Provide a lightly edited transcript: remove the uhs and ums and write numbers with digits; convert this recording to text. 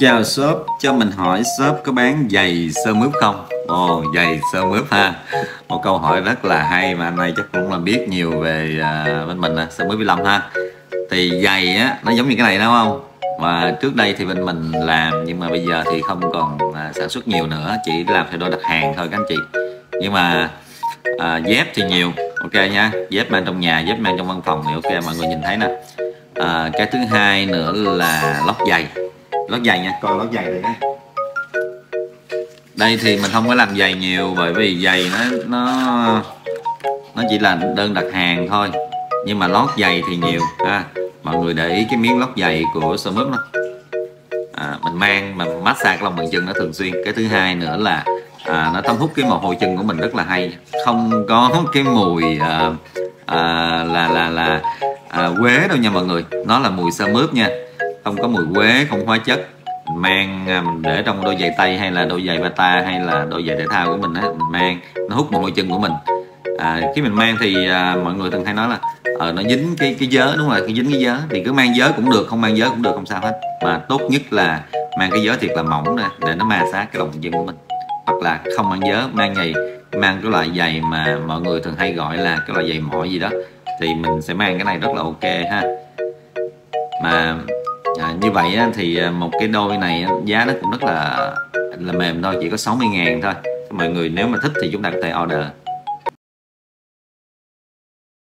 Chào shop, cho mình hỏi shop có bán giày sơ mướp không? Ồ, giày sơ mướp ha. Một câu hỏi rất là hay mà anh này chắc cũng là biết nhiều về bên mình sơ mướp vi lâm ha. Thì giày á, nó giống như cái này đúng không? Và trước đây thì bên mình làm nhưng mà bây giờ thì không còn sản xuất nhiều nữa, chỉ làm theo đơn đặt hàng thôi các anh chị. Nhưng mà dép thì nhiều, ok nha. Dép mang trong nhà, dép mang trong văn phòng thì ok, mọi người nhìn thấy nè. Cái thứ hai nữa là lót giày. Lót giày nha, coi lót giày đây nha. Đây thì mình không có làm giày nhiều bởi vì giày nó chỉ là đơn đặt hàng thôi, nhưng mà lót giày thì nhiều ha. Mọi người để ý cái miếng lót giày của sơ mướp mình mang mà massage cái lòng bàn chân nó thường xuyên. Cái thứ hai nữa là nó thấm hút cái mồ hôi chân của mình rất là hay, không có cái mùi quế đâu nha mọi người, nó là mùi sơ mướp nha, không có mùi quế, không hóa chất. Mình mang mình để trong đôi giày tây hay là đôi giày bata hay là đôi giày thể thao của mình mình mang nó hút mồ hôi chân của mình. Khi mình mang thì mọi người thường hay nói là nó dính cái vớ, đúng rồi, cái dính cái vớ thì cứ mang vớ cũng được, không mang vớ cũng được, không sao hết, mà tốt nhất là mang cái vớ thiệt là mỏng ra để nó ma sát cái lòng chân của mình. Hoặc là không mang vớ, mang cái loại giày mà mọi người thường hay gọi là cái loại giày mọi gì đó, thì mình sẽ mang cái này rất là ok ha. Mà như vậy thì một cái đôi này giá nó cũng rất là mềm thôi, chỉ có 60.000 thôi. Mọi người nếu mà thích thì chúng ta có thể order.